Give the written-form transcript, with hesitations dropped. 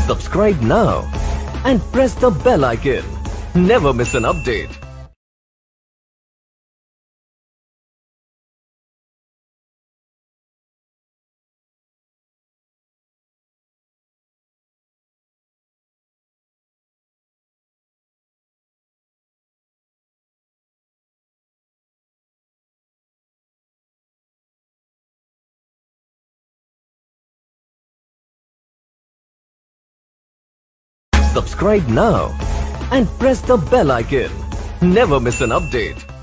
Subscribe now and press the bell icon. Never miss an update. Subscribe now and press the bell icon. Never miss an update.